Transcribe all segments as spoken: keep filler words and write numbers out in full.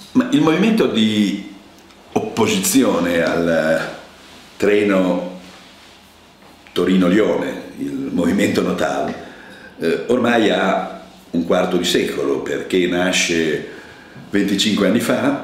Ma il movimento di opposizione al treno Torino-Lione, il movimento Notav, eh, ormai ha un quarto di secolo, perché nasce venticinque anni fa,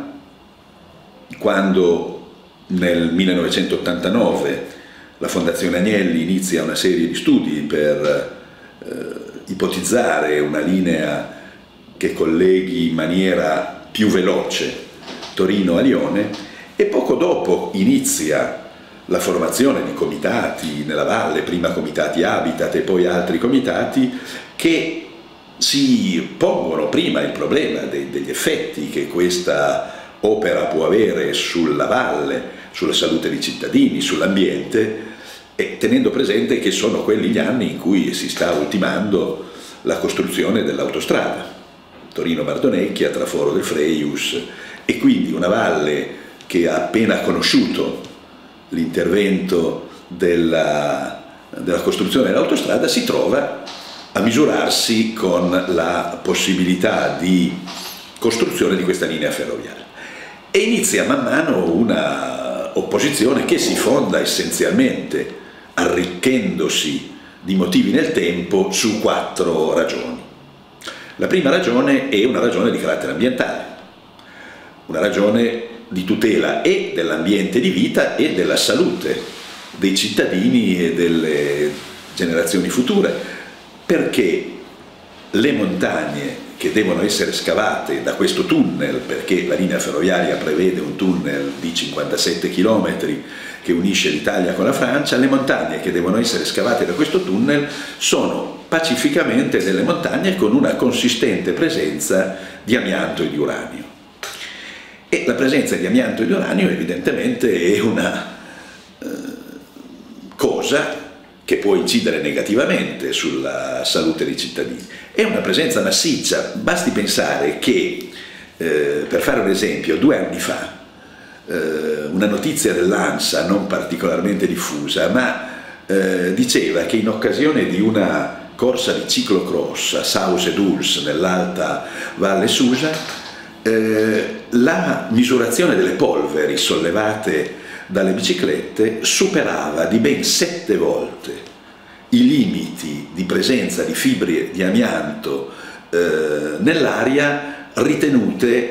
quando nel millenovecentottantanove la Fondazione Agnelli inizia una serie di studi per eh, ipotizzare una linea che colleghi in maniera più veloce Torino a Lione, e poco dopo inizia la formazione di comitati nella valle, prima comitati Habitat e poi altri comitati, che si pongono prima il problema de- degli effetti che questa opera può avere sulla valle, sulla salute dei cittadini, sull'ambiente, e tenendo presente che sono quelli gli anni in cui si sta ultimando la costruzione dell'autostrada Torino-Bardonecchia, Traforo del Freius, e quindi una valle che ha appena conosciuto l'intervento della, della costruzione dell'autostrada si trova a misurarsi con la possibilità di costruzione di questa linea ferroviaria. E inizia man mano una opposizione che si fonda essenzialmente, arricchendosi di motivi nel tempo, su quattro ragioni. La prima ragione è una ragione di carattere ambientale, una ragione di tutela e dell'ambiente di vita e della salute dei cittadini e delle generazioni future, perché le montagne che devono essere scavate da questo tunnel, perché la linea ferroviaria prevede un tunnel di cinquantasette chilometri che unisce l'Italia con la Francia, le montagne che devono essere scavate da questo tunnel sono pacificamente delle montagne con una consistente presenza di amianto e di uranio. E la presenza di amianto e di uranio evidentemente è una eh, cosa che può incidere negativamente sulla salute dei cittadini. È una presenza massiccia, basti pensare che, eh, per fare un esempio, due anni fa, eh, una notizia dell'ANSA non particolarmente diffusa, ma eh, diceva che in occasione di una corsa di ciclocross a Saus-et-Dulce, nell'alta Valle Susa, eh, la misurazione delle polveri sollevate dalle biciclette superava di ben sette volte i limiti di presenza di fibre di amianto eh, nell'aria ritenute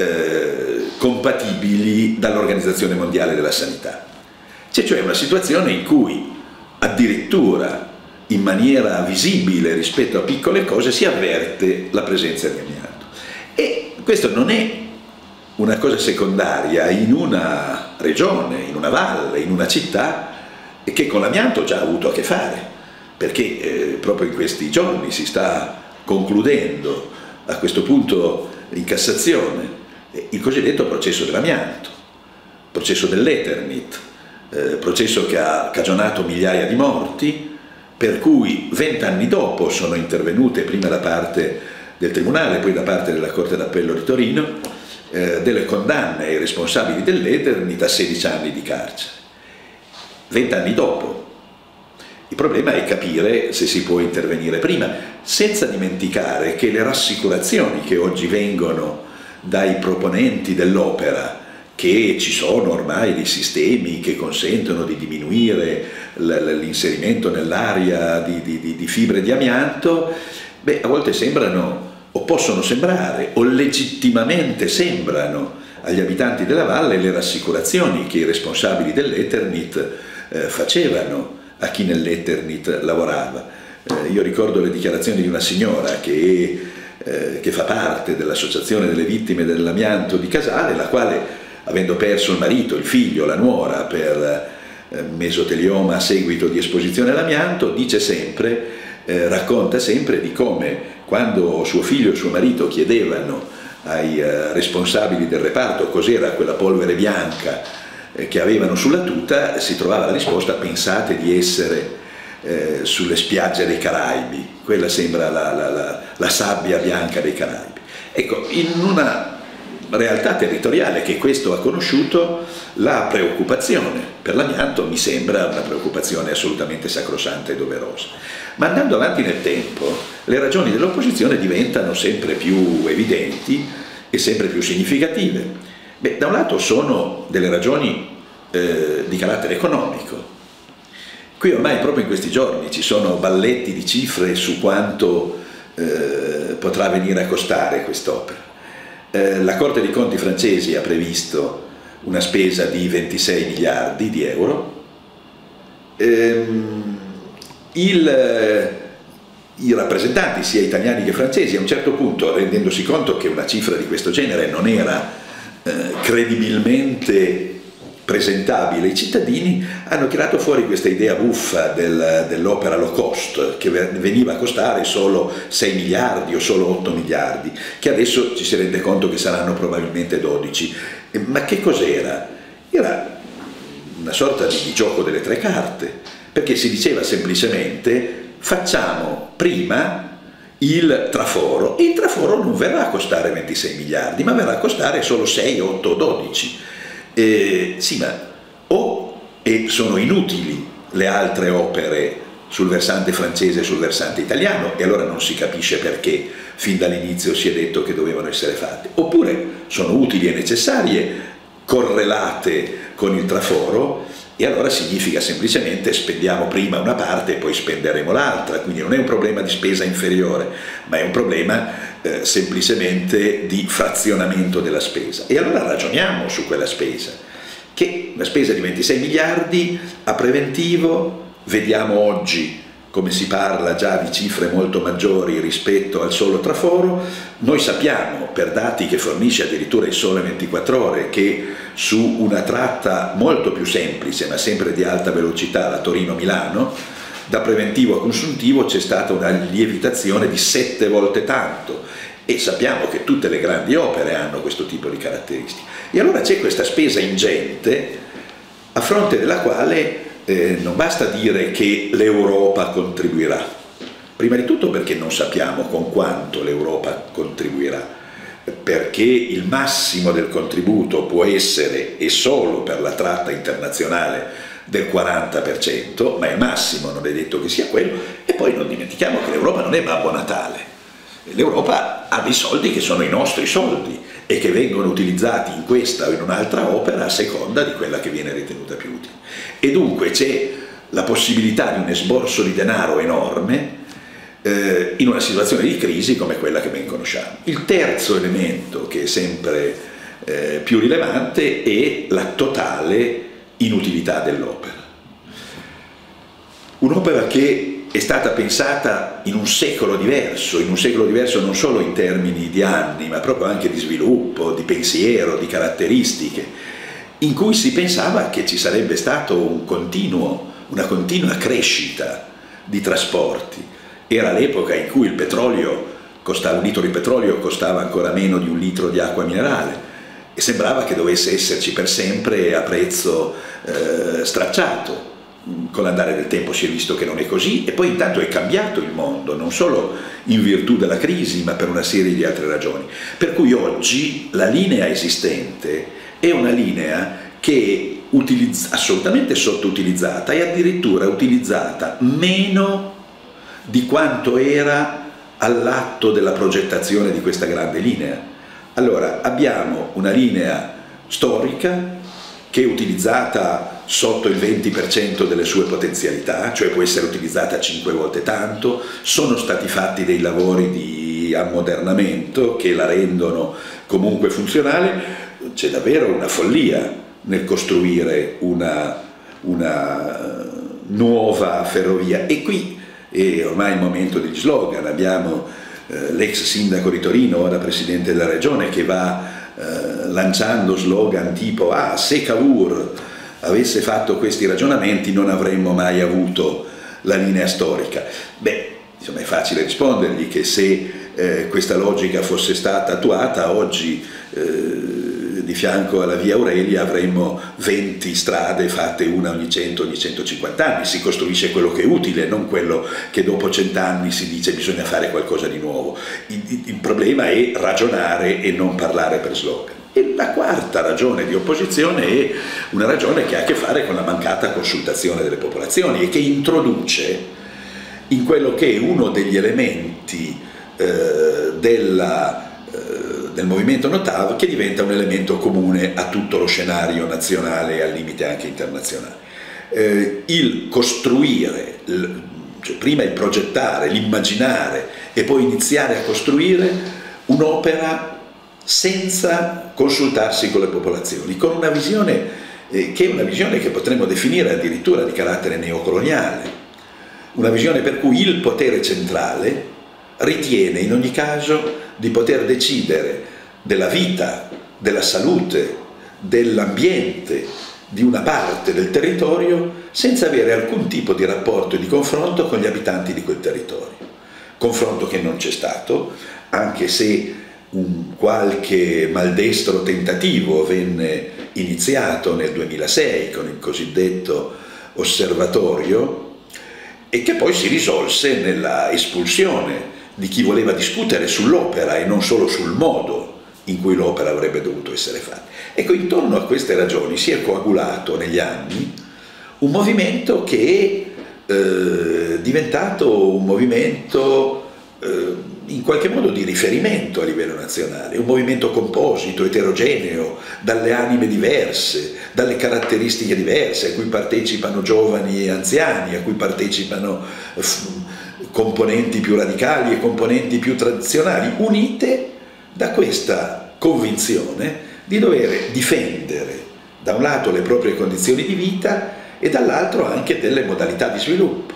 eh, compatibili dall'Organizzazione Mondiale della Sanità. C'è cioè una situazione in cui addirittura in maniera visibile rispetto a piccole cose si avverte la presenza di amianto. E questo non è una cosa secondaria in una regione, in una valle, in una città che con l'amianto già ha avuto a che fare, perché eh, proprio in questi giorni si sta concludendo a questo punto in Cassazione il cosiddetto processo dell'amianto, processo dell'Eternit, eh, processo che ha cagionato migliaia di morti, per cui vent'anni dopo sono intervenute prima da parte del Tribunale, poi da parte della Corte d'Appello di Torino, eh, delle condanne ai responsabili dell'Eternit a sedici anni di carcere. Vent'anni dopo. Il problema è capire se si può intervenire prima, senza dimenticare che le rassicurazioni che oggi vengono dai proponenti dell'opera, che ci sono ormai dei sistemi che consentono di diminuire l'inserimento nell'aria di, di, di fibre di amianto, beh, a volte sembrano, o possono sembrare, o legittimamente sembrano agli abitanti della valle le rassicurazioni che i responsabili dell'Eternit eh, facevano a chi nell'Eternit lavorava. Eh, io ricordo le dichiarazioni di una signora che, eh, che fa parte dell'Associazione delle Vittime dell'Amianto di Casale, la quale, avendo perso il marito, il figlio, la nuora per eh, mesotelioma a seguito di esposizione all'amianto, dice sempre, eh, racconta sempre di come quando suo figlio e suo marito chiedevano ai eh, responsabili del reparto cos'era quella polvere bianca eh, che avevano sulla tuta, si trovava la risposta: pensate di essere eh, sulle spiagge dei Caraibi, quella sembra la, la, la, la sabbia bianca dei Caraibi. Ecco, in una realtà territoriale che questo ha conosciuto, la preoccupazione per l'amianto mi sembra una preoccupazione assolutamente sacrosanta e doverosa. Ma andando avanti nel tempo, le ragioni dell'opposizione diventano sempre più evidenti e sempre più significative? Beh, da un lato sono delle ragioni eh, di carattere economico. Qui ormai proprio in questi giorni ci sono balletti di cifre su quanto eh, potrà venire a costare quest'opera. Eh, la Corte dei Conti francesi ha previsto una spesa di ventisei miliardi di euro. Ehm, il, I rappresentanti, sia italiani che francesi, a un certo punto, rendendosi conto che una cifra di questo genere non era eh, credibilmente presentabile ai cittadini, hanno tirato fuori questa idea buffa del, dell'opera low cost, che veniva a costare solo sei miliardi o solo otto miliardi, che adesso ci si rende conto che saranno probabilmente dodici. Ma che cos'era? Era una sorta di, di gioco delle tre carte, perché si diceva semplicemente: facciamo prima il traforo, e il traforo non verrà a costare ventisei miliardi, ma verrà a costare solo sei, otto, dodici. Eh, sì, ma o e sono inutili le altre opere sul versante francese e sul versante italiano, e allora non si capisce perché fin dall'inizio si è detto che dovevano essere fatte, oppure sono utili e necessarie, correlate con il traforo, e allora significa semplicemente spendiamo prima una parte e poi spenderemo l'altra. Quindi non è un problema di spesa inferiore, ma è un problema eh, semplicemente di frazionamento della spesa. E allora ragioniamo su quella spesa, che una spesa di ventisei miliardi a preventivo, vediamo oggi come si parla già di cifre molto maggiori rispetto al solo traforo. Noi sappiamo, per dati che fornisce addirittura il Sole ventiquattro Ore, che su una tratta molto più semplice ma sempre di alta velocità, la Torino-Milano, da preventivo a consuntivo c'è stata una lievitazione di sette volte tanto, e sappiamo che tutte le grandi opere hanno questo tipo di caratteristiche. E allora c'è questa spesa ingente a fronte della quale Eh, non basta dire che l'Europa contribuirà, prima di tutto perché non sappiamo con quanto l'Europa contribuirà, perché il massimo del contributo può essere, e solo per la tratta internazionale, del quaranta per cento, ma è massimo, non è detto che sia quello. E poi non dimentichiamo che l'Europa non è Babbo Natale, l'Europa ha dei soldi che sono i nostri soldi e che vengono utilizzati in questa o in un'altra opera a seconda di quella che viene ritenuta più utile. E dunque c'è la possibilità di un esborso di denaro enorme eh, in una situazione di crisi come quella che ben conosciamo. Il terzo elemento, che è sempre eh, più rilevante, è la totale inutilità dell'opera. Un'opera che è stata pensata in un secolo diverso, in un secolo diverso non solo in termini di anni, ma proprio anche di sviluppo, di pensiero, di caratteristiche, in cui si pensava che ci sarebbe stato un continuo, una continua crescita di trasporti. Era l'epoca in cui il petrolio costava, un litro di petrolio costava ancora meno di un litro di acqua minerale, e sembrava che dovesse esserci per sempre a prezzo eh, stracciato. Con l'andare del tempo si è visto che non è così, e poi intanto è cambiato il mondo, non solo in virtù della crisi, ma per una serie di altre ragioni. Per cui oggi la linea esistente è una linea che è assolutamente sottoutilizzata, e addirittura utilizzata meno di quanto era all'atto della progettazione di questa grande linea. Allora, abbiamo una linea storica che è utilizzata sotto il venti per cento delle sue potenzialità, cioè può essere utilizzata cinque volte tanto. Sono stati fatti dei lavori di ammodernamento che la rendono comunque funzionale. C'è davvero una follia nel costruire una, una nuova ferrovia, e qui è ormai il momento degli slogan. Abbiamo eh, l'ex sindaco di Torino, ora presidente della regione, che va eh, lanciando slogan tipo ah, se Cavour avesse fatto questi ragionamenti non avremmo mai avuto la linea storica. Beh, insomma, è facile rispondergli che se eh, questa logica fosse stata attuata oggi eh, di fianco alla via Aurelia avremmo venti strade fatte una ogni cento, ogni centocinquanta anni. Si costruisce quello che è utile, non quello che dopo cent'anni si dice bisogna fare qualcosa di nuovo. Il, il problema è ragionare e non parlare per slogan. E la quarta ragione di opposizione è una ragione che ha a che fare con la mancata consultazione delle popolazioni, e che introduce in quello che è uno degli elementi eh, della, eh, del movimento Notav, che diventa un elemento comune a tutto lo scenario nazionale e al limite anche internazionale. Eh, il costruire, il, cioè prima il progettare, l'immaginare e poi iniziare a costruire un'opera senza consultarsi con le popolazioni, con una visione eh, che è una visione che potremmo definire addirittura di carattere neocoloniale, una visione per cui il potere centrale ritiene in ogni caso di poter decidere della vita, della salute, dell'ambiente di una parte del territorio senza avere alcun tipo di rapporto e di confronto con gli abitanti di quel territorio. Confronto che non c'è stato, anche se un qualche maldestro tentativo venne iniziato nel duemilasei con il cosiddetto osservatorio e che poi si risolse nella espulsione di chi voleva discutere sull'opera e non solo sul modo in cui l'opera avrebbe dovuto essere fatta. Ecco, intorno a queste ragioni si è coagulato negli anni un movimento che è eh, diventato un movimento eh, in qualche modo di riferimento a livello nazionale, un movimento composito, eterogeneo, dalle anime diverse, dalle caratteristiche diverse, a cui partecipano giovani e anziani, a cui partecipano componenti più radicali e componenti più tradizionali, unite da questa convinzione di dover difendere da un lato le proprie condizioni di vita e dall'altro anche delle modalità di sviluppo,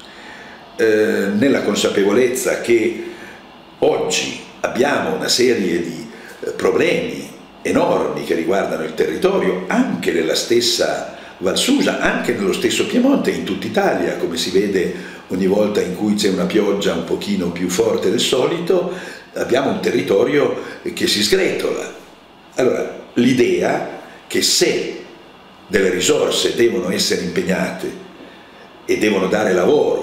eh, nella consapevolezza che oggi abbiamo una serie di eh, problemi enormi che riguardano il territorio, anche nella stessa Val Susa, anche nello stesso Piemonte, in tutta Italia, come si vede ogni volta in cui c'è una pioggia un pochino più forte del solito, abbiamo un territorio che si sgretola. Allora, l'idea che se delle risorse devono essere impegnate e devono dare lavoro,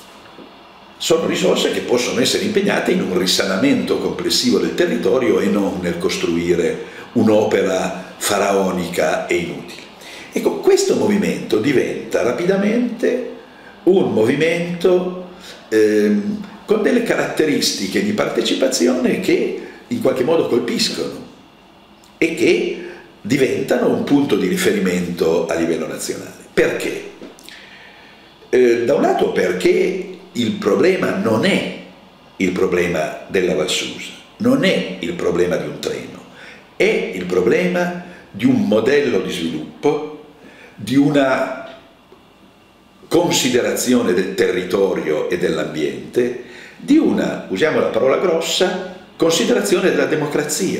sono risorse che possono essere impegnate in un risanamento complessivo del territorio e non nel costruire un'opera faraonica e inutile. Ecco, questo movimento diventa rapidamente un movimento ehm, con delle caratteristiche di partecipazione che in qualche modo colpiscono e che diventano un punto di riferimento a livello nazionale. Perché? Eh, da un lato perché il problema non è il problema della Val Susa, non è il problema di un treno, è il problema di un modello di sviluppo, di una considerazione del territorio e dell'ambiente, di una, usiamo la parola grossa, considerazione della democrazia,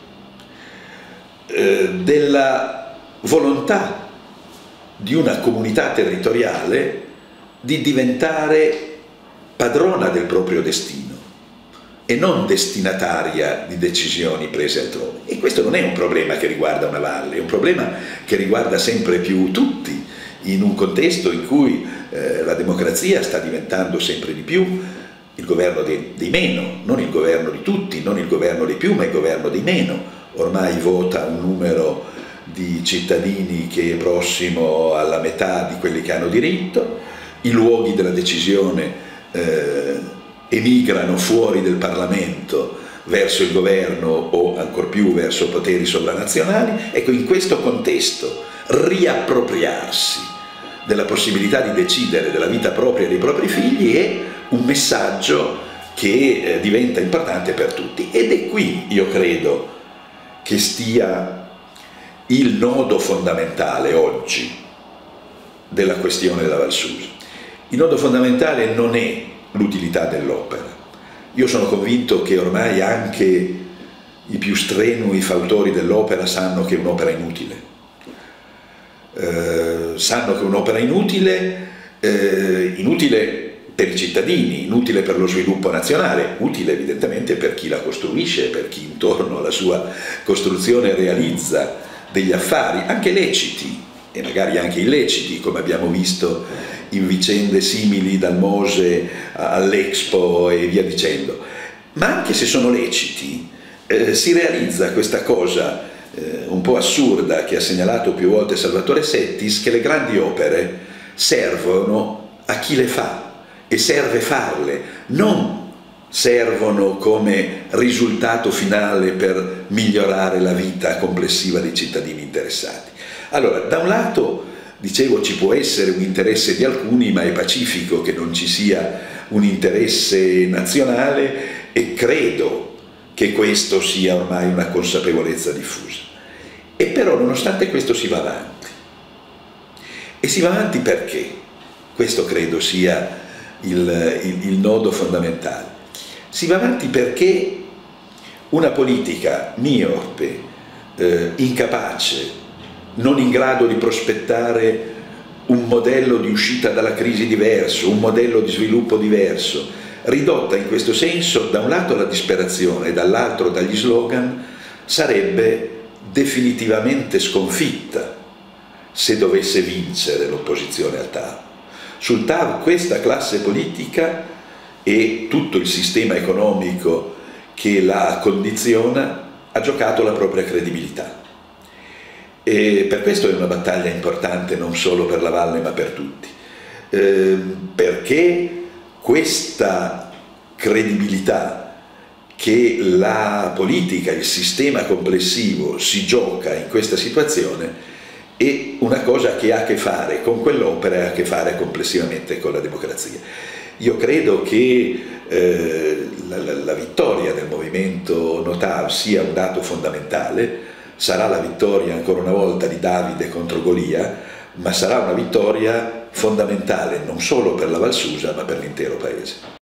eh, della volontà di una comunità territoriale di diventare padrona del proprio destino e non destinataria di decisioni prese altrove. E questo non è un problema che riguarda una valle, è un problema che riguarda sempre più tutti, in un contesto in cui eh, la democrazia sta diventando sempre di più il governo dei, dei meno, non il governo di tutti, non il governo dei più, ma il governo dei meno. Ormai vota un numero di cittadini che è prossimo alla metà di quelli che hanno diritto, i luoghi della decisione eh, emigrano fuori del Parlamento verso il governo o ancor più verso poteri sovranazionali. Ecco, in questo contesto riappropriarsi della possibilità di decidere della vita propria e dei propri figli è un messaggio che eh, diventa importante per tutti, ed è qui, io credo, che stia il nodo fondamentale oggi della questione della Val Susa. Il nodo fondamentale non è l'utilità dell'opera. Io sono convinto che ormai anche i più strenui fautori dell'opera sanno che è un'opera inutile. Eh, sanno che è un'opera inutile, eh, inutile per i cittadini, inutile per lo sviluppo nazionale, utile evidentemente per chi la costruisce, per chi intorno alla sua costruzione realizza degli affari, anche leciti e magari anche illeciti, come abbiamo visto in vicende simili dal Mose all'Expo e via dicendo. Ma anche se sono leciti, eh, si realizza questa cosa eh, un po' assurda che ha segnalato più volte Salvatore Settis, che le grandi opere servono a chi le fa, e serve farle, non servono come risultato finale per migliorare la vita complessiva dei cittadini interessati. Allora, da un lato, dicevo, ci può essere un interesse di alcuni, ma è pacifico che non ci sia un interesse nazionale, e credo che questo sia ormai una consapevolezza diffusa. E però, nonostante questo, si va avanti. E si va avanti perché? Questo credo sia il, il, il nodo fondamentale. Si va avanti perché una politica miope, eh, incapace, non in grado di prospettare un modello di uscita dalla crisi diverso, un modello di sviluppo diverso, ridotta in questo senso da un lato alla disperazione e dall'altro dagli slogan, sarebbe definitivamente sconfitta se dovesse vincere l'opposizione al tavolo. Sul tavolo questa classe politica e tutto il sistema economico che la condiziona ha giocato la propria credibilità. E per questo è una battaglia importante non solo per la Valle ma per tutti, eh, perché questa credibilità che la politica, il sistema complessivo si gioca in questa situazione è una cosa che ha a che fare con quell'opera e ha a che fare complessivamente con la democrazia. Io credo che eh, la, la, la vittoria del movimento No TAV sia un dato fondamentale. Sarà la vittoria ancora una volta di Davide contro Golia, ma sarà una vittoria fondamentale non solo per la Val Susa ma per l'intero paese.